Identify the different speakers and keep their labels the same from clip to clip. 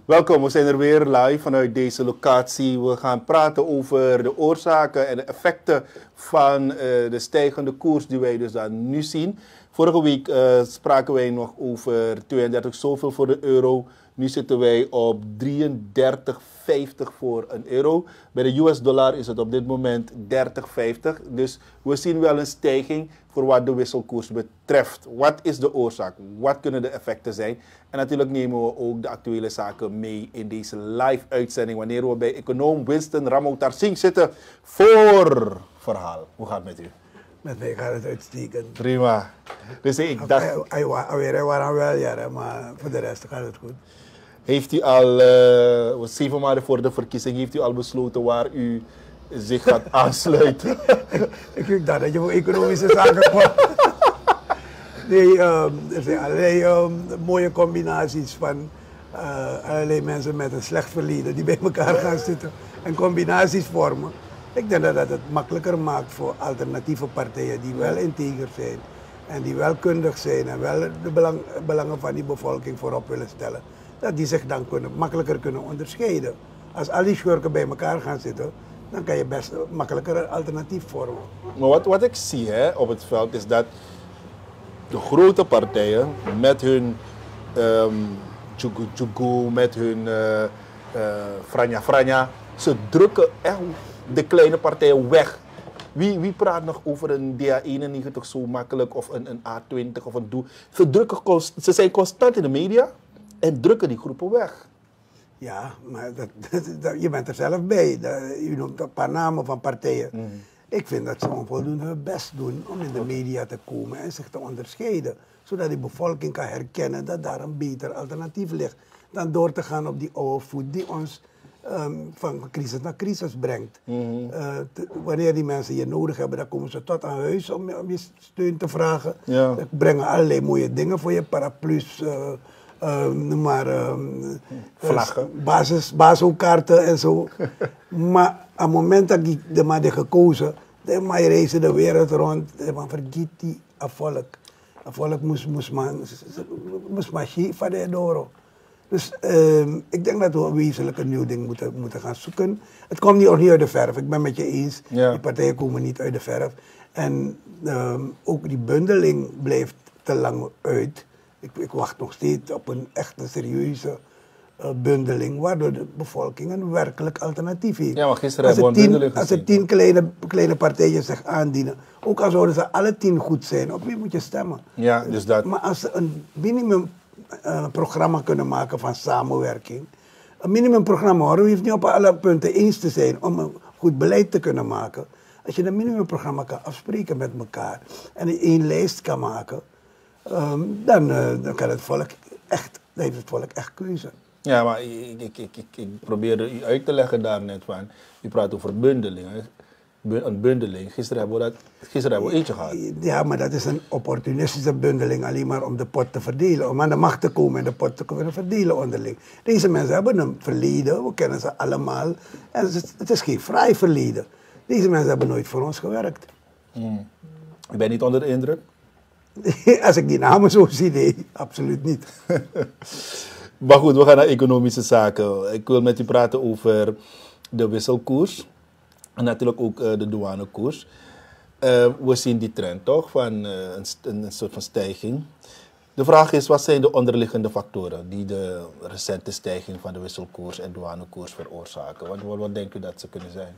Speaker 1: Welkom, we zijn er weer live vanuit deze locatie. We gaan praten over de oorzaken en de effecten van de stijgende koers die wij dus dan nu zien. Vorige week spraken wij nog over 32 zoveel voor de euro. Nu zitten wij op 33,50 voor een euro. Bij de US-dollar is het op dit moment 30,50. Dus we zien wel een stijging voor wat de wisselkoers betreft. Wat is de oorzaak? Wat kunnen de effecten zijn? En natuurlijk nemen we ook de actuele zaken mee in deze live-uitzending. Wanneer we bij econoom Winston Ramotarsing zitten voor verhaal. Hoe gaat het met u?
Speaker 2: Met mij gaat het uitstekend.
Speaker 1: Prima. Dus ik dacht...
Speaker 2: Hij waren wel jaren, maar voor de rest gaat het goed.
Speaker 1: Heeft u al, 7 maanden voor de verkiezing, heeft u al besloten waar u zich gaat aansluiten?
Speaker 2: Ik dacht dat je voor economische zaken kwam. Nee, er zijn allerlei mooie combinaties van allerlei mensen met een slecht verleden die bij elkaar gaan zitten en combinaties vormen. Ik denk dat het makkelijker maakt voor alternatieve partijen die wel integer zijn en die wel kundig zijn en wel de belangen van die bevolking voorop willen stellen. Dat die zich dan makkelijker kunnen onderscheiden. Als al die schurken bij elkaar gaan zitten, dan kan je best makkelijker een alternatief vormen.
Speaker 1: Maar wat ik zie op het veld is dat de grote partijen met hun tjoegoe, met hun franja, ze drukken echt de kleine partijen weg. Wie praat nog over een DA91 zo makkelijk of een A20 of een doel? Ze zijn constant in de media en drukken die groepen weg.
Speaker 2: Ja, maar je bent er zelf bij. Je noemt een paar namen van partijen. Ik vind dat ze onvoldoende hun best doen om in de media te komen en zich te onderscheiden. Zodat die bevolking kan herkennen dat daar een beter alternatief ligt. Dan door te gaan op die oude voet die ons van crisis naar crisis brengt. Wanneer die mensen je nodig hebben, dan komen ze tot aan huis om je steun te vragen. Ja. Ze brengen allerlei mooie dingen voor je, paraplu's,
Speaker 1: vlaggen,
Speaker 2: basiskaarten en zo. Maar op het moment dat ik de man had gekozen, dan reizen de wereld rond, dan vergiet die volk. Het volk moest maar van de doro. Dus ik denk dat we een wezenlijk een nieuw ding moeten gaan zoeken. Het komt niet uit de verf, ik ben met je eens. Ja. Die partijen komen niet uit de verf. En ook die bundeling blijft te lang uit. Ik wacht nog steeds op een echte serieuze bundeling, waardoor de bevolking een werkelijk alternatief heeft.
Speaker 1: Ja, maar gisteren hebben we een bundeling gezien.
Speaker 2: Als er 10 kleine partijen zich aandienen, ook al zouden ze alle 10 goed zijn, op wie moet je stemmen?
Speaker 1: Ja, dus dat.
Speaker 2: Maar als ze een minimumprogramma kunnen maken van samenwerking, een minimumprogramma, hoor, je hoeft niet op alle punten eens te zijn om een goed beleid te kunnen maken. Als je een minimumprogramma kan afspreken met elkaar en één lijst kan maken, dan kan het volk echt, dan heeft het volk echt keuze.
Speaker 1: Ja, maar ik probeerde u uit te leggen daarnet van, u praat over bundeling. Een bundeling. Gisteren hebben we eentje gehad.
Speaker 2: Ja, maar dat is een opportunistische bundeling, alleen maar om de pot te verdelen. Om aan de macht te komen en de pot te kunnen verdelen onderling. Deze mensen hebben een verleden, we kennen ze allemaal. En het is geen fraai verleden. Deze mensen hebben nooit voor ons gewerkt.
Speaker 1: Ik ben niet onder de indruk?
Speaker 2: Als ik die namen zo zie, nee, absoluut niet.
Speaker 1: Maar goed, we gaan naar economische zaken. Ik wil met u praten over de wisselkoers. En natuurlijk ook de douanekoers. We zien die trend toch, van een soort van stijging. De vraag is, wat zijn de onderliggende factoren die de recente stijging van de wisselkoers en douanekoers veroorzaken? Wat denkt u dat ze kunnen zijn?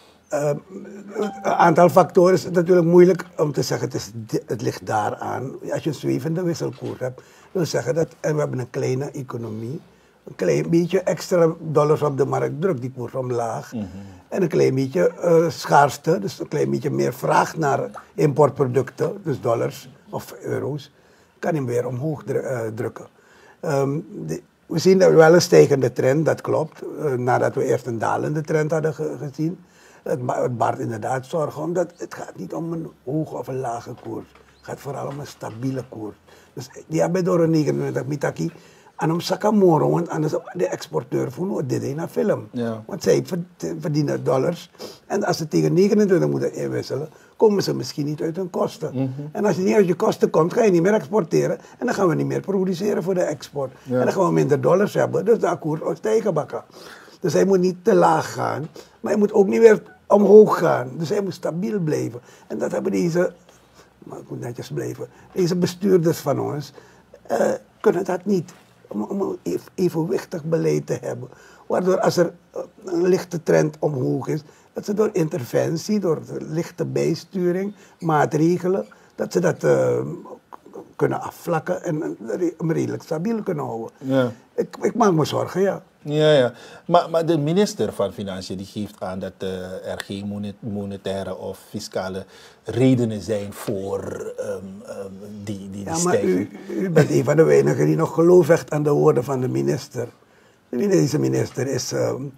Speaker 2: Een aantal factoren is natuurlijk moeilijk om te zeggen, het ligt daaraan. Als je een zwevende wisselkoers hebt, wil zeggen dat en we hebben een kleine economie. Een klein beetje extra dollars op de markt drukt die koers omlaag. En een klein beetje schaarste, dus een klein beetje meer vraag naar importproducten, dus dollars of euro's, kan hem weer omhoog drukken. We zien wel een stijgende trend, dat klopt, nadat we eerst een dalende trend hadden gezien. Het baart inderdaad zorgen, omdat het gaat niet om een hoge of een lage koers. Het gaat vooral om een stabiele koers. Dus die hebben door een 29 mitaki aan hem sakamoro, want anders de exporteur voelt dit in een film. Ja. Want zij verdienen dollars. En als ze tegen 29 moeten inwisselen, komen ze misschien niet uit hun kosten. En als je niet uit je kosten komt, ga je niet meer exporteren. En dan gaan we niet meer produceren voor de export. En dan gaan we minder dollars hebben. Dus de akkoord wordt stijgen bakken. Dus hij moet niet te laag gaan. Maar hij moet ook niet weer omhoog gaan. Dus hij moet stabiel blijven. En dat hebben deze, maar ik moet netjes blijven, deze bestuurders van ons, kunnen dat niet. Om een evenwichtig beleid te hebben. Waardoor als er een lichte trend omhoog is, dat ze door interventie, door lichte bijsturing, maatregelen, dat ze dat kunnen afvlakken en hem redelijk stabiel kunnen houden.
Speaker 1: Ja.
Speaker 2: Ik maak me zorgen, ja.
Speaker 1: Ja. Maar de minister van Financiën die geeft aan dat er geen monetaire of fiscale redenen zijn voor die
Speaker 2: Ja, maar
Speaker 1: stijging.
Speaker 2: u bent een van de weinigen die nog geloof hecht aan de woorden van de minister. Deze minister is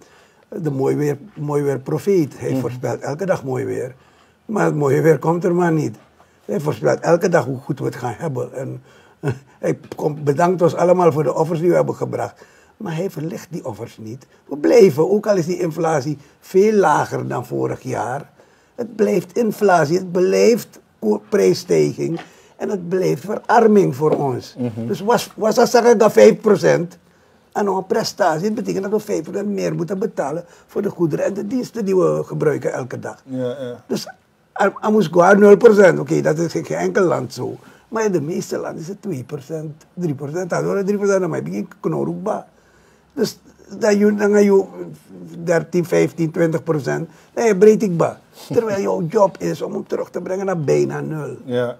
Speaker 2: de mooi weer profeet. Hij voorspelt elke dag mooi weer. Maar het mooie weer komt er maar niet. Hij voorspelt elke dag hoe goed we het gaan hebben. En hij bedankt ons allemaal voor de offers die we hebben gebracht. Maar hij verlicht die offers niet. We blijven, ook al is die inflatie veel lager dan vorig jaar. Het blijft inflatie, het blijft prijsstijging. En het blijft verarming voor ons. Dus was dat zeggen dat 5% aan een prestatie. Dat betekent dat we 5% meer moeten betalen voor de goederen en de diensten die we gebruiken elke dag.
Speaker 1: Ja.
Speaker 2: Dus er moest gewoon 0%. Oké, dat is in geen enkel land zo. Maar in de meeste landen is het 2%, 3%. Dat is 3%, dan heb je geen knorhoekba. Dus dan ga je 13, 15, 20%. Dan je breed ik ba. Terwijl jouw job is om hem terug te brengen naar bijna 0.
Speaker 1: Ja.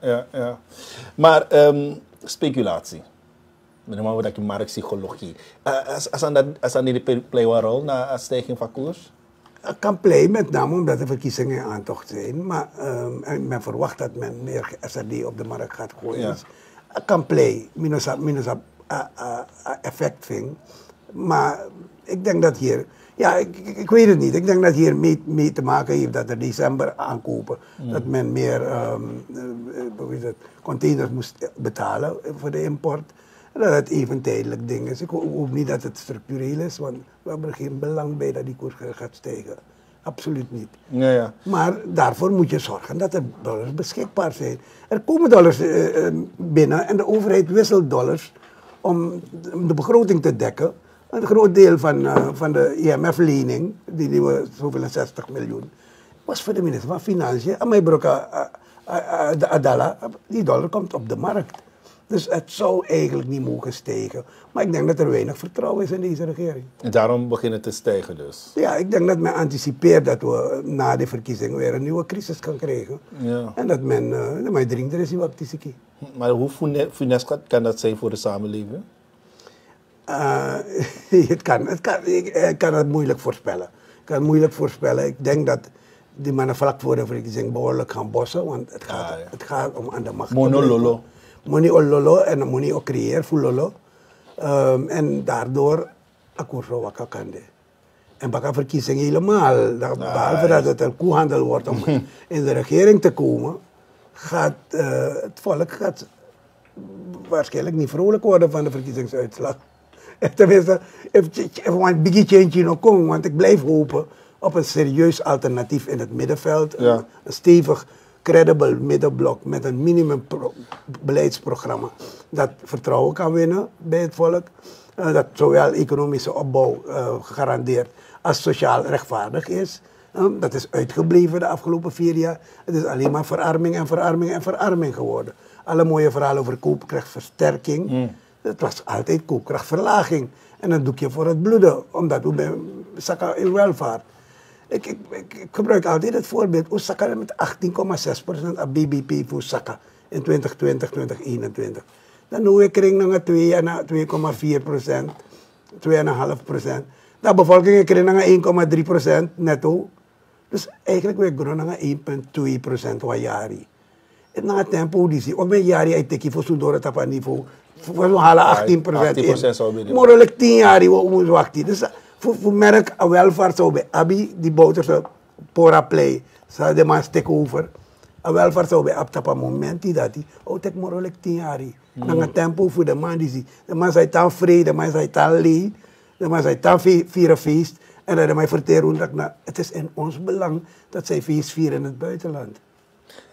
Speaker 1: Maar speculatie. Met name dat je marktpsychologie. Als aan die play een rol na stijging van koers?
Speaker 2: Het kan play, met name omdat de verkiezingen in aantocht zijn. Maar men verwacht dat men meer SRD op de markt gaat gooien.
Speaker 1: Ja.
Speaker 2: Dus het kan play, minus effect ving. Maar ik denk dat hier, ja, ik weet het niet. Ik denk dat hier mee te maken heeft dat er december aankopen. Dat men meer containers moest betalen voor de import. En dat het even tijdelijk ding is. Ik hoop niet dat het structureel is, want we hebben er geen belang bij dat die koers gaat stijgen. Absoluut niet.
Speaker 1: Ja.
Speaker 2: Maar daarvoor moet je zorgen dat er dollars beschikbaar zijn. Er komen dollars binnen en de overheid wisselt dollars om de begroting te dekken. Een groot deel van de IMF-lening, die we zoveel 60 miljoen, was voor de minister van Financiën. Amai Broka Adala, die dollar komt op de markt. Dus het zou eigenlijk niet mogen stijgen. Maar ik denk dat er weinig vertrouwen is in deze regering.
Speaker 1: En daarom begint het te stijgen dus?
Speaker 2: Ja, ik denk dat men anticipeert dat we na de verkiezing weer een nieuwe crisis gaan krijgen.
Speaker 1: Ja.
Speaker 2: En dat men dringt er is wat tisiki.
Speaker 1: Maar hoe funest kan dat zijn voor de samenleving?
Speaker 2: Ik kan het moeilijk voorspellen. Ik denk dat die mannen vlak voor de verkiezing behoorlijk gaan bossen. Want het gaat om aan de macht.
Speaker 1: Monololo.
Speaker 2: Moni ololo en moni o creëer fulolo. En daardoor akkoord wakka kande. En baka verkiezing helemaal. Behalve dat het een koehandel wordt om in de regering te komen, gaat het volk waarschijnlijk niet vrolijk worden van de verkiezingsuitslag. Tenminste, even een biggie change nog komen, want ik blijf hopen op een serieus alternatief in het middenveld.
Speaker 1: Ja.
Speaker 2: Een stevig, credible middenblok met een minimum beleidsprogramma dat vertrouwen kan winnen bij het volk. Dat zowel economische opbouw gegarandeerd als sociaal rechtvaardig is. Dat is uitgebleven de afgelopen 4 jaar. Het is alleen maar verarming geworden. Alle mooie verhalen over koopkrachtversterking. Het was altijd koopkrachtverlaging. En een doekje voor het bloeden, omdat we zakken in welvaart. Ik gebruik altijd het voorbeeld. We zakken met 18,6% aan BBP voor zakken in 2020, 2021. Dan nu ik kring naar 2,4%, 2,5%. De bevolking kring naar 1,3% netto. Dus eigenlijk we groeien naar 1,2% wat jari. En na het tempo die zie, op mijn jari ik teki voor zo'n door het op niveau. We halen 18% in. Morelijk 10 jaar we moeten wachten. Dus voor merk welvaart zou bij Abi, die boter zou pora play, zou de man steken over. Welvaart zou bij Ab op moment die dat die, tek morelijk 10 jaar. Dan het tempo voor de man die zie. De man zei dan vrede, de man zei dan lee, de man zei dan vieren feest. En dat de man verteren dat het is in ons belang dat zij feest vieren in het buitenland.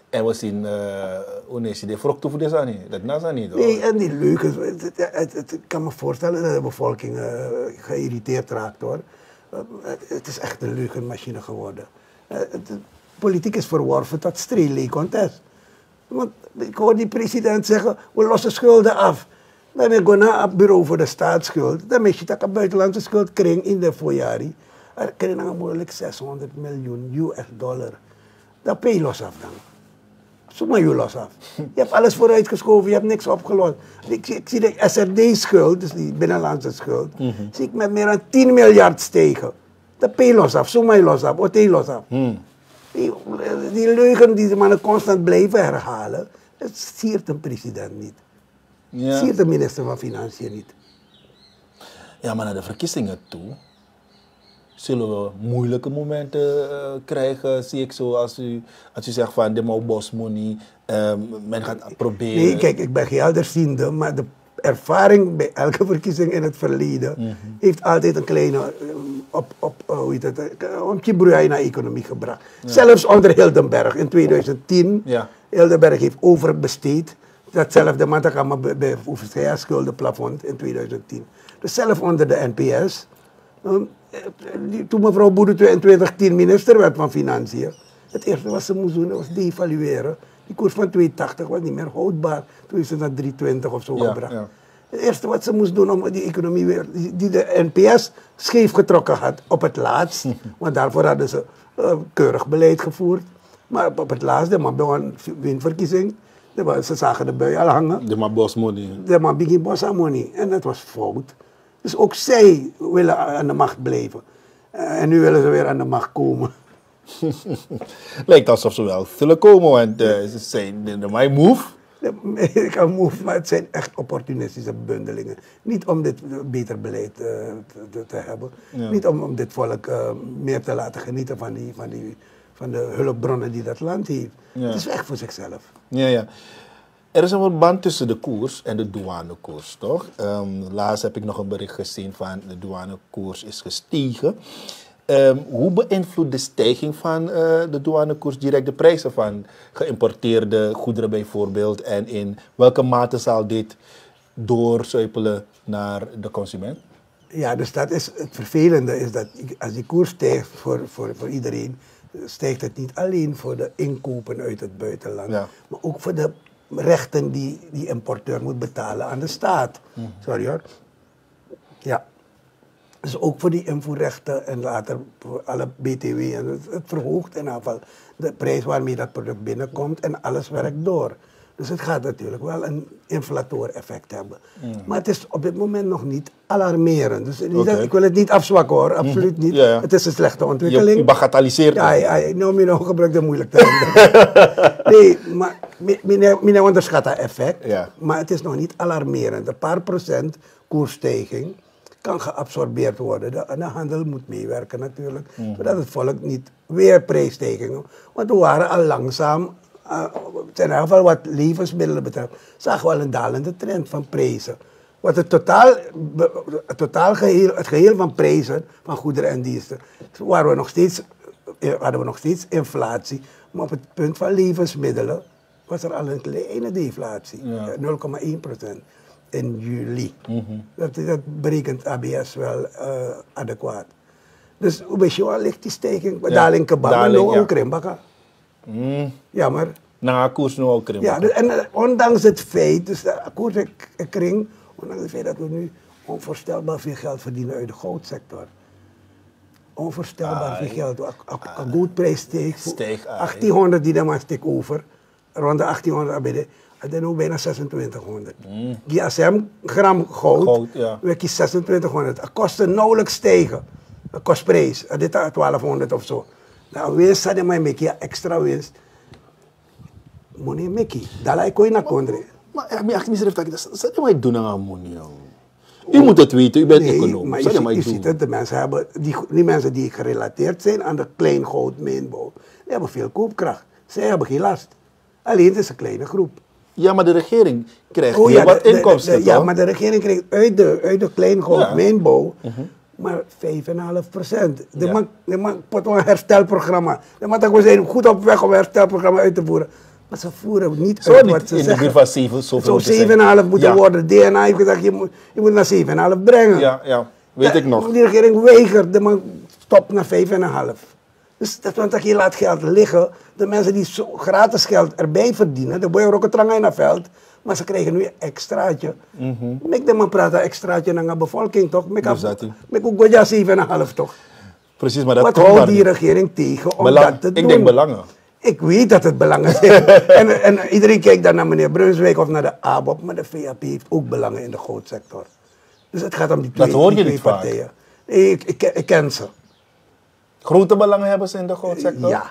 Speaker 1: En we zien, hoe is de vruchten voor deze niet? Dat naast niet. Hoor.
Speaker 2: Nee, en die leugens. Ik kan me voorstellen dat de bevolking geïrriteerd raakt hoor. Het is echt een leugenmachine geworden. Politiek is verworven tot streelcontest. Want ik hoor die president zeggen, we lossen schulden af. Dan ben ik naar het bureau voor de staatsschuld. Dan mis je dat een buitenlandse schuld kring in de voorjari. Er krijg je mogelijk 600 miljoen US$. Dat pay je los af dan. Zomaar je los af. Je hebt alles vooruitgeschoven, je hebt niks opgelost. Ik zie de SRD-schuld, dus die binnenlandse schuld, zie ik met meer dan 10 miljard stegen. Dat pay je los af, zomaar je los af, wat je los af. Die leugen die de mannen constant blijven herhalen, dat siert een president niet.
Speaker 1: Ja.
Speaker 2: Siert de minister van Financiën niet.
Speaker 1: Ja, maar naar de verkiezingen toe zullen we moeilijke momenten krijgen, zie ik zo, als u zegt van de bosmoney, men gaat proberen.
Speaker 2: Nee, kijk, ik ben geen helderziende, maar de ervaring bij elke verkiezing in het verleden heeft altijd een kleine ontje naar economie gebracht. Ja. Zelfs onder Hildenberg in 2010. Ja. Hildenberg heeft overbesteed. Datzelfde Matakama bij schuldenplafond in 2010. Dus zelf onder de NPS. Toen mevrouw Boudou in 2010 minister werd van Financiën. Het eerste wat ze moest doen was devalueren. Die koers van 2,80 was niet meer houdbaar. Toen is het naar 3,20 of zo gebracht. Ja. Het eerste wat ze moest doen om die economie weer, die de NPS scheef getrokken had op het laatst. Want daarvoor hadden ze keurig beleid gevoerd. Maar op het laatst, de man bij een winverkiezing. Ze zagen de bui al hangen.
Speaker 1: De man bosmoney.
Speaker 2: De man begint bosmoney. En dat was fout. Dus ook zij willen aan de macht blijven. En nu willen ze weer aan de macht komen.
Speaker 1: Lijkt alsof ze wel zullen komen, want ze zijn de my move.
Speaker 2: Ik kan move, maar het zijn echt opportunistische bundelingen. Niet om dit beter beleid te hebben. Ja. Niet om dit volk meer te laten genieten van de hulpbronnen die dat land heeft. Ja. Het is echt voor zichzelf.
Speaker 1: Ja, ja. Er is een verband tussen de koers en de douanekoers, toch? Laatst heb ik nog een bericht gezien van de douanekoers is gestegen. Hoe beïnvloedt de stijging van de douanekoers direct de prijzen van geïmporteerde goederen bijvoorbeeld? En in welke mate zal dit doorzuipelen naar de consument?
Speaker 2: Ja, dus dat is het vervelende, is dat als die koers stijgt voor iedereen, stijgt het niet alleen voor de inkopen uit het buitenland, ja, maar ook voor de rechten die die importeur moet betalen aan de staat. Sorry hoor. Ja. Dus ook voor die invoerrechten en later voor alle BTW. En het verhoogt in ieder geval de prijs waarmee dat product binnenkomt en alles werkt door. Dus het gaat natuurlijk wel een inflator-effect hebben. Maar het is op dit moment nog niet alarmerend. Dus ik wil het niet afzwakken hoor, absoluut niet. Ja. Het is een slechte ontwikkeling.
Speaker 1: Je bagatelliseert het.
Speaker 2: Ja, nou gebruik de moeilijk term. Nee, maar men onderschat dat effect. Ja. Maar het is nog niet alarmerend. Een paar procent koersstijging kan geabsorbeerd worden. De handel moet meewerken natuurlijk. Zodat het volk niet weer prijsstijgingen. Want we waren al langzaam, in ieder geval wat levensmiddelen betreft, zagen we al een dalende trend van prijzen. Wat het geheel van prijzen van goederen en diensten, hadden we nog steeds inflatie. Maar op het punt van levensmiddelen was er al een kleine deflatie. Ja. 0,1% in juli. Dat berekent ABS wel adequaat. Dus hoe weet je wel, ligt die stijging? Ja. Daling kebab en nou ook krimbaka. Jammer.
Speaker 1: Na koers nu ook krimbaka.
Speaker 2: Ja, en ondanks het feit, dus de koerskring, ondanks het feit dat we nu onvoorstelbaar veel geld verdienen uit de goudsector. Onvoorstelbaar veel geld. Een goudprijs steeg 1800 die dan maar steek over. Rond de 1800 ABD. Dat is nu bijna 2600. Die ASM gram goud, we kiezen 2600. Het kost nauwelijks stijgen. De kostprijs, dit is 1200 of zo. Nou, winst had je maar een extra winst. Money Mickey, dat lijkt je naar kondre.
Speaker 1: Maar ik misref dat ze dat doen aan money. U moet het weten, u bent econoom.
Speaker 2: Maar je ziet het, de mensen hebben, die mensen die gerelateerd zijn aan de kleingoudmijnbouw, die hebben veel koopkracht. Zij hebben geen last. Alleen het is een kleine groep.
Speaker 1: Ja, maar de regering krijgt heel wat inkomsten.
Speaker 2: Ja, maar de regering krijgt uit de kleingoudmijnbouw maar 5,5%. De man pot een herstelprogramma. De man zijn goed op weg om een herstelprogramma uit te voeren. Maar ze voeren niet
Speaker 1: Zo
Speaker 2: uit
Speaker 1: niet
Speaker 2: wat ze
Speaker 1: in de
Speaker 2: zeggen.
Speaker 1: buurt van 7, zoveel
Speaker 2: Zo
Speaker 1: moeten zijn.
Speaker 2: 7,5 moeten
Speaker 1: Ja.
Speaker 2: worden. DNA heeft gezegd, je moet naar 7,5 brengen.
Speaker 1: Ja, weet ik nog.
Speaker 2: Die regering weigerde, maar stop naar 5,5. Dus dat want je laat geld liggen. De mensen die zo gratis geld erbij verdienen, de boeien ook een trang in het veld, maar ze krijgen nu een extraatje. Ik denk maar praten extraatje naar de bevolking toch? Ik ook goja 7,5 toch?
Speaker 1: Precies, maar dat
Speaker 2: Wat
Speaker 1: komt
Speaker 2: houdt
Speaker 1: maar
Speaker 2: die
Speaker 1: niet.
Speaker 2: regering tegen om dat te doen?
Speaker 1: Ik denk belangen.
Speaker 2: Ik weet dat het belangen zijn. en iedereen kijkt dan naar meneer Brunswijk of naar de ABOP, maar de VAP heeft ook belangen in de goudsector. Dus het gaat om die twee,
Speaker 1: Dat hoor je
Speaker 2: die twee
Speaker 1: niet vaak.
Speaker 2: partijen. Nee, ik ken ze.
Speaker 1: Grote belangen hebben ze in de goudsector?
Speaker 2: Ja.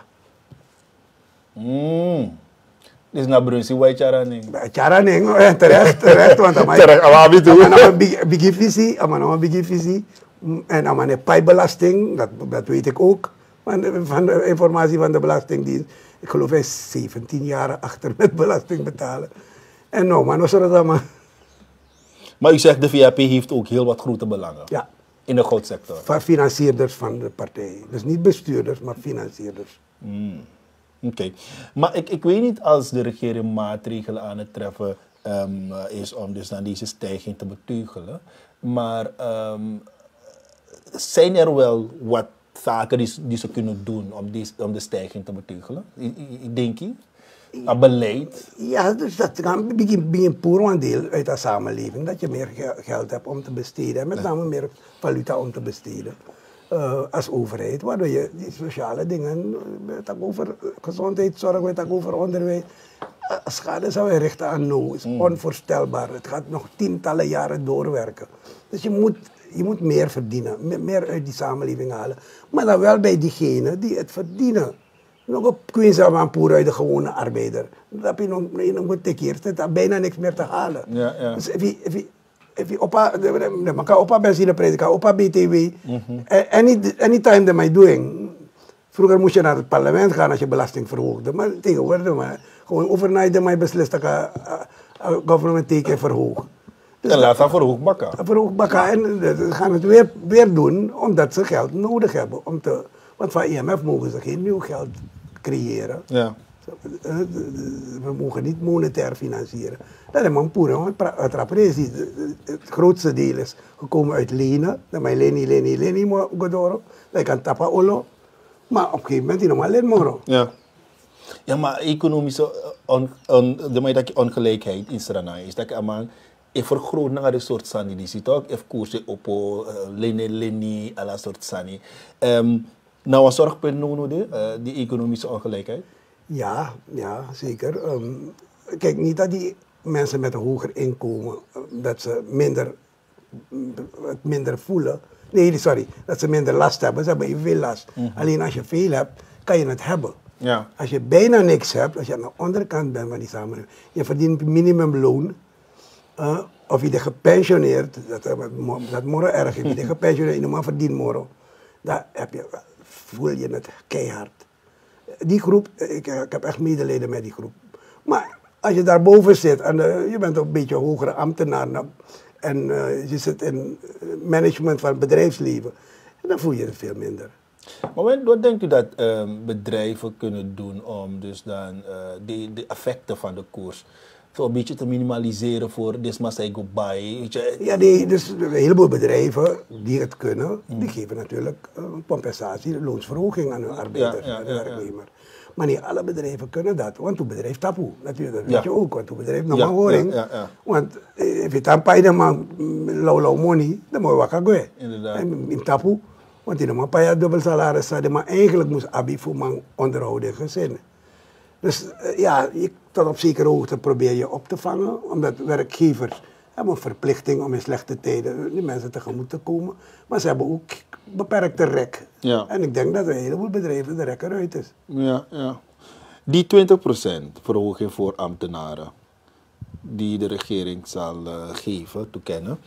Speaker 1: Dit is naar Brunswijk, weet je daar niet.
Speaker 2: Tjaraning, terecht, want dan
Speaker 1: Terecht, maar wie doen?
Speaker 2: een biggie visie. En dan een pijbelasting, dat weet ik ook. Van de informatie van de Belastingdienst. Ik geloof hij is 17 jaar achter met belasting betalen. En nou, maar zullen dat maar.
Speaker 1: Maar u zegt de VAP heeft ook heel wat grote belangen.
Speaker 2: Ja.
Speaker 1: In de goudsector.
Speaker 2: Van financierders van de partij. Dus niet bestuurders, maar financierders.
Speaker 1: Oké. Maar ik weet niet als de regering maatregelen aan het treffen is om dus dan deze stijging te beteugelen. Maar zijn er wel wat zaken die ze kunnen doen om de stijging te beteugelen? Denk je? Een beleid?
Speaker 2: Ja, dus dat kan een poer deel uit de samenleving. Dat je meer geld hebt om te besteden. En met name meer valuta om te besteden. Als overheid. Waardoor je die sociale dingen, het over gezondheidszorg, het over onderwijs. Schade zou je richten aan no. Het is onvoorstelbaar. Het gaat nog tientallen jaren doorwerken. Dus je moet meer verdienen. Meer uit die samenleving halen. Maar dan wel bij diegenen die het verdienen. Nog op Queensland poer uit de gewone arbeider. Dat heb je nog een tikkeer. Er is bijna niks meer te halen.
Speaker 1: Ja.
Speaker 2: Dus if je opa benzineprijs, opa BTW, anytime that my doing. Vroeger moest je naar het parlement gaan als je belasting verhoogde. Maar tegenwoordig, gewoon overnight mij beslist dat ik government teken verhoog. Dus
Speaker 1: en laat dat verhoog bakken.
Speaker 2: Verhoog bakken. En ze gaan het weer doen omdat ze geld nodig hebben. Want van IMF mogen ze geen nieuw geld creëren.
Speaker 1: Ja.
Speaker 2: We mogen niet monetair financieren. Dat is een poer. Het grootste deel is gekomen uit lenen. Dat mij leni godoro. Dat kan tappen olo. Maar op een gegeven moment is nog maar leen moro.
Speaker 1: Ja. Ja, maar economische ongelijkheid in Suriname is dat je vergroot naar een soort sani die zit ook. Even koersen op leni, alle soort sani. Nou, een zorgpunt noemen die economische ongelijkheid?
Speaker 2: Ja, zeker. Kijk, niet dat die mensen met een hoger inkomen, dat ze minder voelen. Nee, sorry, dat ze minder last hebben. Ze hebben veel last. Alleen als je veel hebt, kan je het hebben.
Speaker 1: Ja.
Speaker 2: Als je bijna niks hebt, als je aan de onderkant bent van die samenleving, je verdient minimumloon, of je bent gepensioneerd, dat morgen erg, je bent gepensioneerd, je maar verdient morgen. Daar voel je het keihard. Die groep, ik heb echt medelijden met die groep. Maar als je daarboven zit en je bent een beetje hogere ambtenaar en je zit in management van het bedrijfsleven, dan voel je het veel minder.
Speaker 1: Maar wat denkt u dat bedrijven kunnen doen om dus dan de effecten van de koers zo een beetje te minimaliseren voor this must I go buy?
Speaker 2: Ja, dus een heleboel bedrijven die het kunnen, die geven natuurlijk compensatie, loonsverhoging aan hun arbeiders, aan de werknemer. Maar niet alle bedrijven kunnen dat, want het bedrijf tapoe, natuurlijk, dat weet je ook, want het bedrijf nog maar horing. Want als je dan paai man low money, dan moet je wakker gaan.
Speaker 1: Inderdaad.
Speaker 2: In tapoe, want die nog maar paai dubbel salaris hadden, maar eigenlijk moest abi voor man onderhouden gezinnen. Dus tot op zekere hoogte probeer je op te vangen, omdat werkgevers hebben een verplichting om in slechte tijden die mensen tegemoet te komen. Maar ze hebben ook beperkte rek. Ja. En ik denk dat een heleboel bedrijven de rek eruit is.
Speaker 1: Ja. Die 20% verhoging voor ambtenaren die de regering zal geven, toekennen,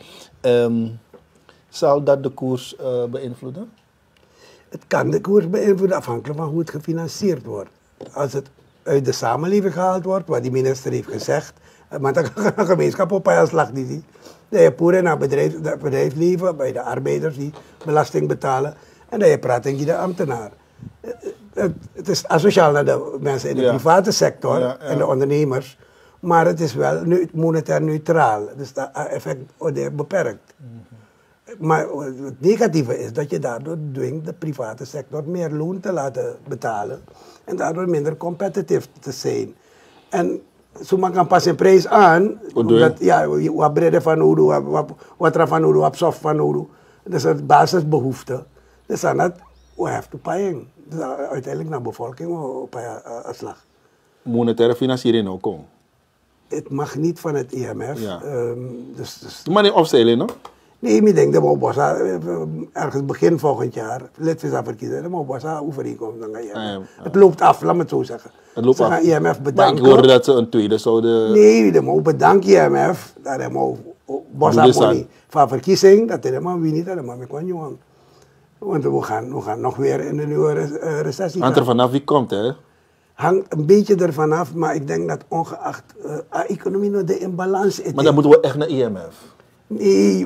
Speaker 1: zal dat de koers beïnvloeden? Het
Speaker 2: kan de koers beïnvloeden afhankelijk van hoe het gefinancierd wordt. Als het uit de samenleving gehaald wordt, wat die minister heeft gezegd, maar dan kan een gemeenschap op een slag die ziet. Dat je poeren naar het bedrijfsleven, bij de arbeiders die belasting betalen, en dat je praat tegen de ambtenaar. het is asociaal naar de mensen in de private sector en de ondernemers. Maar het is wel monetair neutraal. Dus dat effect wordt beperkt. Maar het negatieve is dat je daardoor dwingt de private sector meer loon te laten betalen. En daardoor minder competitief te zijn. En zo man kan pas een prijs aan. Omdat, ja, wat breder van nodig, wat er van nodig, wat soft van nodig. Dat is een basisbehoefte. Dus dan dat, we have to pay. Dus uiteindelijk naar de bevolking op een slag.
Speaker 1: Monetaire financiering ook om.
Speaker 2: Het mag niet van het IMF.
Speaker 1: Ja.
Speaker 2: Dus
Speaker 1: Maar niet opstellen, no?
Speaker 2: nee, ik denk dat we Bossa ergens begin volgend jaar lidvisa verkiezen. Dat we Bossa overeenkomst dan gaan IMF. Het loopt af, laat me het zo zeggen.
Speaker 1: Het loopt
Speaker 2: ze
Speaker 1: af.
Speaker 2: gaan IMF bedanken.
Speaker 1: Maar ik hoorde dat ze een tweede zouden...
Speaker 2: Nee, de moet bedanken IMF. Dat hebben we Bossa Boni van verkiezing. Dat helemaal wie niet, dat helemaal met jongen. Want we gaan nog weer in de nieuwe recessie.
Speaker 1: Hangt er vanaf wie komt, hè?
Speaker 2: Hangt een beetje ervan af, maar ik denk dat ongeacht de economie nog in balans is.
Speaker 1: Maar dan moeten we echt naar IMF.
Speaker 2: Nee,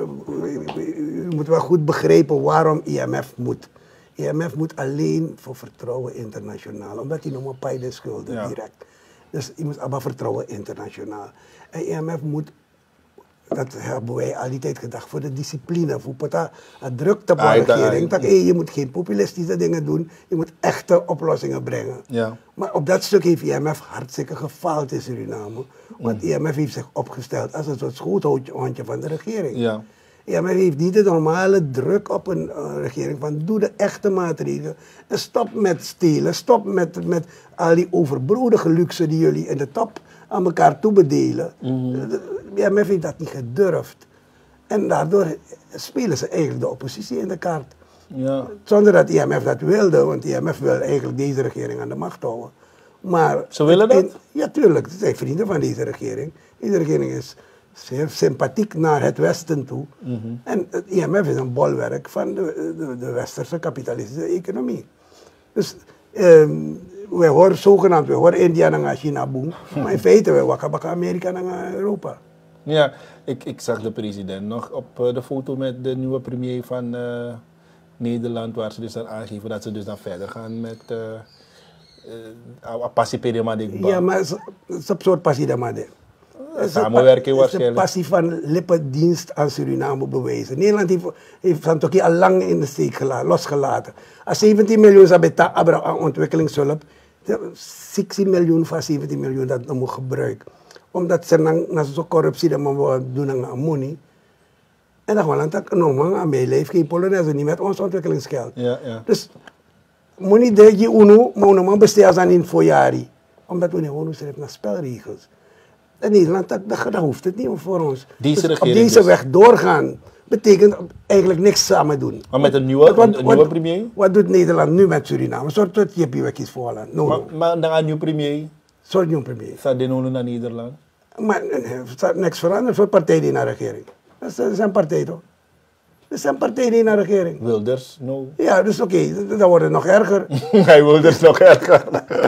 Speaker 2: u moet wel goed begrijpen waarom IMF moet. IMF moet alleen voor vertrouwen internationaal, omdat hij nog maar bij de schulden direct. Dus je moet allemaal vertrouwen internationaal. En IMF moet, dat hebben wij al die tijd gedacht, voor de discipline, voor het druk op de regering. Dat, je moet geen populistische dingen doen, je moet echte oplossingen brengen.
Speaker 1: Ja.
Speaker 2: Maar op dat stuk heeft IMF hartstikke gefaald in Suriname. Want IMF heeft zich opgesteld als een soort schoothondje van de regering.
Speaker 1: Ja.
Speaker 2: IMF heeft niet de normale druk op een regering van doe de echte maatregelen. En stop met stelen, stop met al die overbrodige luxe die jullie in de top aan elkaar toebedelen. IMF heeft dat niet gedurfd. En daardoor spelen ze eigenlijk de oppositie in de kaart.
Speaker 1: Ja.
Speaker 2: Zonder dat IMF dat wilde, want IMF wil eigenlijk deze regering aan de macht houden. Maar
Speaker 1: ze willen dat?
Speaker 2: Ja, tuurlijk. Ze zijn vrienden van deze regering. Deze regering is zeer sympathiek naar het Westen toe. En het IMF is een bolwerk van de westerse kapitalistische economie. Dus wij horen zogenaamd, wij horen India naar China boom. Maar in feite, wij wakken Amerika naar Europa.
Speaker 1: Ja, ik zag de president nog op de foto met de nieuwe premier van Nederland, waar ze dus dan aangeven dat ze dus dan verder gaan met passie Pedemade.
Speaker 2: Ja, maar het is een soort passie Pedemade.
Speaker 1: Samenwerking waarschijnlijk.
Speaker 2: Het is een passie van lippendienst aan Suriname bewezen. Nederland heeft Santoki al lang in de steek losgelaten. Als 17 miljoen aan ontwikkelingshulp, 16 miljoen van 17 miljoen dat moet gebruiken. Omdat ze na zo'n corruptie dat we doen aan money. En dan gewoon dat aan mijn leven geen Polonaise niet met ons ontwikkelingsgeld.
Speaker 1: Ja, ja.
Speaker 2: Dus money dat je uno, maar uno besteedt aan in voorjari. Omdat we niet schrijven naar spelregels. In Nederland, dat hoeft het niet voor ons.
Speaker 1: Deze
Speaker 2: dus op deze weg doorgaan betekent eigenlijk niks samen doen.
Speaker 1: Maar met een nieuwe premier?
Speaker 2: Wat doet Nederland nu met Suriname? Soort dat je kies voor Holland.
Speaker 1: Maar dan een nieuwe premier?
Speaker 2: Soort nieuwe premier.
Speaker 1: Staat de naar Nederland?
Speaker 2: Maar er staat niks veranderd voor partij die naar de regering. Dat is een partij toch? Dat is een partij die naar de regering.
Speaker 1: Wilders, no.
Speaker 2: Ja, dus oké, dan wordt het nog erger.
Speaker 1: Hij Wilders nog erger.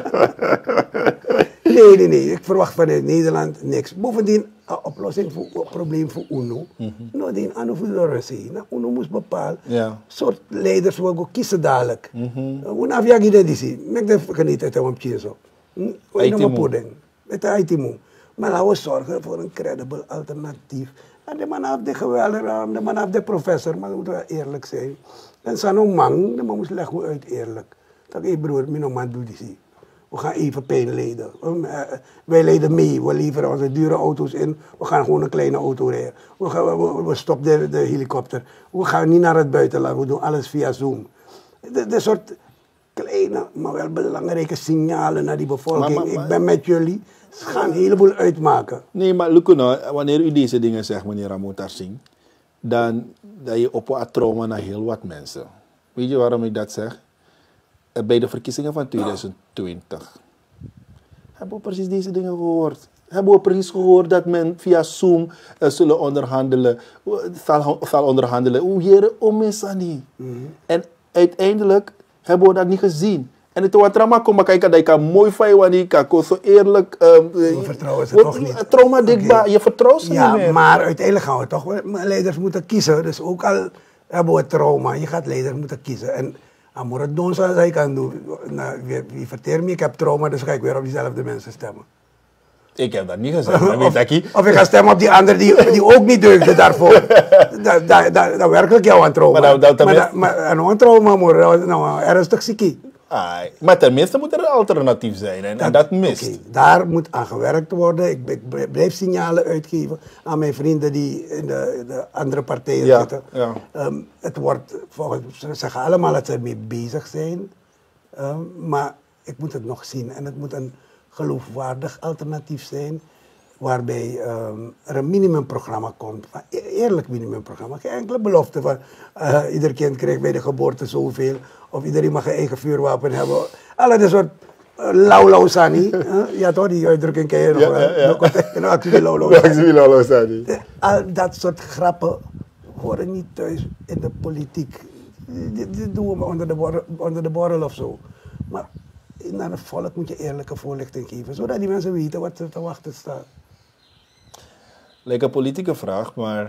Speaker 2: Nee. Ik verwacht vanuit Nederland niks. Bovendien, een oplossing voor het probleem voor UNO. Nou, die aan de Russie. UNO moest bepalen.
Speaker 1: Ja.
Speaker 2: Soort leiders wil ik kiezen dadelijk. Una viagi de disi. Mek de genieten te een pjezo. Een pudding. Met de ITMO. Maar laten we zorgen voor een credible alternatief. En de man heeft de geweldige, de man heeft de professor, maar dat moeten we eerlijk zijn. En zo'n man, de man moest leggen uit eerlijk. Dat ik, broer, mijn man doet die. We gaan even pijn lijden. Wij lijden mee. We leveren onze dure auto's in. We gaan gewoon een kleine auto rijden. We stoppen de helikopter. We gaan niet naar het buitenland. We doen alles via Zoom. De soort kleine, maar wel belangrijke signalen naar die bevolking. Maar, ik ben met jullie. Ze gaan een heleboel uitmaken.
Speaker 1: Nee, maar Lukuno, wanneer u deze dingen zegt, meneer Ramota Singh, dan dat je op een trauma naar heel wat mensen. Weet je waarom ik dat zeg? Bij de verkiezingen van 2020 hebben we precies deze dingen gehoord. Hebben we precies gehoord dat men via Zoom zullen onderhandelen, zal onderhandelen. Hoe jere omissani. En uiteindelijk hebben we dat niet gezien. En het was trauma komen kijken dat ik kan mooi van wanneer ik zo eerlijk.
Speaker 2: We vertrouwen ze toch niet.
Speaker 1: Trauma dikbaar, je vertrouwt ze niet meer.
Speaker 2: Maar uiteindelijk gaan we toch leiders moeten kiezen. Dus ook al hebben we trauma, je gaat leiders moeten kiezen. En Maar het doen zoals hij kan doen. Nou, wie verteert me, ik heb trauma, dus ga ik weer op diezelfde mensen stemmen.
Speaker 1: Ik heb dat niet gezegd, maar weet ik.
Speaker 2: Of ik ga stemmen op die andere die ook niet deugde daarvoor. Dat werkelijk jouw trauma. Maar een trauma, maar ernstig ziekie.
Speaker 1: Maar tenminste moet er een alternatief zijn en dat mist.
Speaker 2: Okay, daar moet aan gewerkt worden. Ik blijf signalen uitgeven aan mijn vrienden die in de andere partijen zitten.
Speaker 1: Ja.
Speaker 2: Het wordt, ze zeggen allemaal dat ze ermee bezig zijn. Maar ik moet het nog zien. En het moet een geloofwaardig alternatief zijn. Waarbij er een minimumprogramma komt. Een eerlijk minimumprogramma. Geen enkele belofte van ieder kind krijgt bij de geboorte zoveel. Of iedereen mag een eigen vuurwapen hebben. Alle dat soort lauw sani. Ja toch, die uitdrukking ken je nog. Al dat soort grappen horen niet thuis in de politiek. Dit doen we onder de borrel of zo. Maar naar het volk moet je eerlijke voorlichting geven. Zodat die mensen weten wat er te wachten staat.
Speaker 1: Lijkt een politieke vraag, maar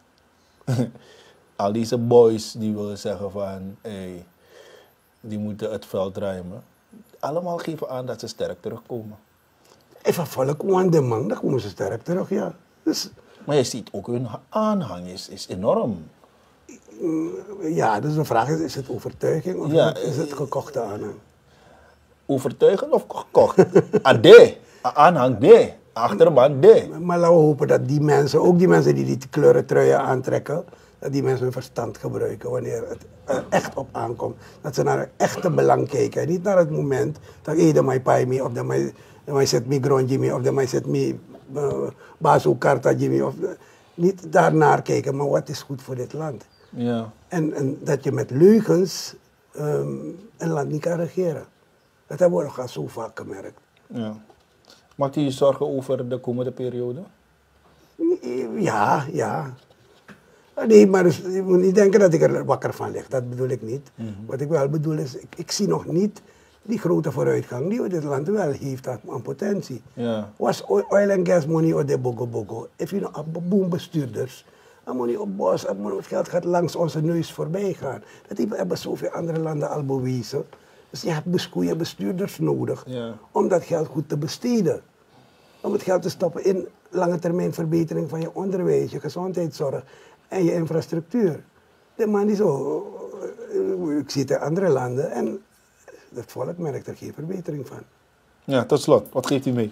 Speaker 1: al deze boys die willen zeggen van, hey, die moeten het veld ruimen. Allemaal geven aan dat ze sterk terugkomen.
Speaker 2: Even volk aan de man, dan komen ze sterk terug, ja. Dus,
Speaker 1: maar je ziet ook hun aanhang is enorm.
Speaker 2: Ja, dus de vraag is het overtuiging of is het gekochte aanhang?
Speaker 1: Overtuigen of gekocht? AD, aanhang D. Achterban D.
Speaker 2: Maar laten we hopen dat die mensen, ook die mensen die kleuren truien aantrekken, dat die mensen hun verstand gebruiken wanneer het er echt op aankomt. Dat ze naar het echte belang kijken. En niet naar het moment dat je mij paai me, of dat mij zet me grondje mee, of dat mij zet me bazo karta mee. Niet daarnaar kijken, maar wat is goed voor dit land.
Speaker 1: Ja.
Speaker 2: En dat je met leugens een land niet kan regeren. Dat hebben we nog al zo vaak gemerkt.
Speaker 1: Ja. Maakt u je zorgen over de komende periode?
Speaker 2: Ja. Nee, maar dus, je moet niet denken dat ik er wakker van lig. Dat bedoel ik niet. Wat ik wel bedoel is, ik zie nog niet die grote vooruitgang die dit land wel heeft aan potentie.
Speaker 1: Ja.
Speaker 2: Was oil and gas money op de bogo. If you know, boombestuurders, dan moet je op bos, het geld gaat langs onze neus voorbij gaan. Dat hebben zoveel andere landen al bewezen. Dus je hebt goede bestuurders nodig om dat geld goed te besteden. Om het geld te stoppen in lange termijn verbetering van je onderwijs, je gezondheidszorg en je infrastructuur. De man is zo, ik zie het in andere landen en het volk merkt er geen verbetering van.
Speaker 1: Ja, tot slot, wat geeft u mee?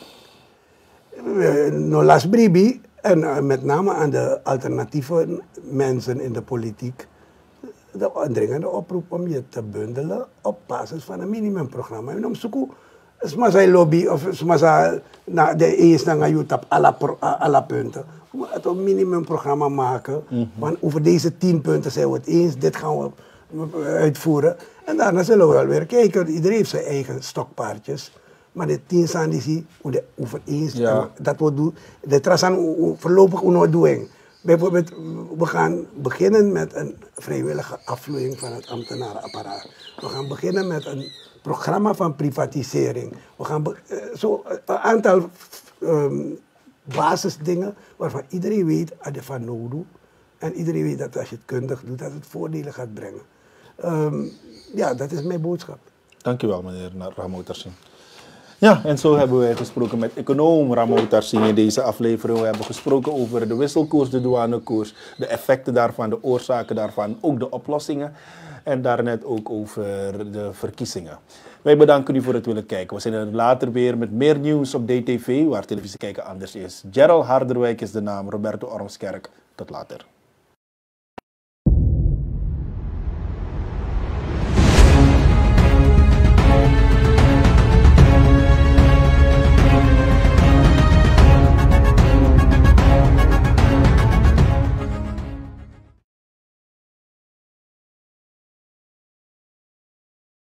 Speaker 2: No las bribi en met name aan de alternatieve mensen in de politiek. De dringende oproep om je te bundelen op basis van een minimumprogramma. En om zoeken, zijn lobby of de eens naar je op alle punten. We moeten een minimumprogramma maken. Want over deze 10 punten zijn we het eens, dit gaan we uitvoeren. En daarna zullen we wel weer kijken. Iedereen heeft zijn eigen stokpaardjes. Maar de 10 staan die over eens dat we doen. De trasan voorlopig doen. Bijvoorbeeld, we gaan beginnen met een vrijwillige afvloeiing van het ambtenarenapparaat. We gaan beginnen met een programma van privatisering. We gaan een aantal basisdingen waarvan iedereen weet dat je van nodig doet. En iedereen weet dat als je het kundig doet, dat het voordelen gaat brengen. Ja, dat is mijn boodschap.
Speaker 1: Dankjewel, meneer Ramo Tarsing. Ja, en zo hebben wij gesproken met econoom Ramo Tarsing in deze aflevering. We hebben gesproken over de wisselkoers, de douanekoers, de effecten daarvan, de oorzaken daarvan, ook de oplossingen. En daarnet ook over de verkiezingen. Wij bedanken u voor het willen kijken. We zijn er later weer met meer nieuws op DTV, waar televisie kijken anders is. Gerald Harderwijk is de naam, Roberto Ormskerk. Tot later.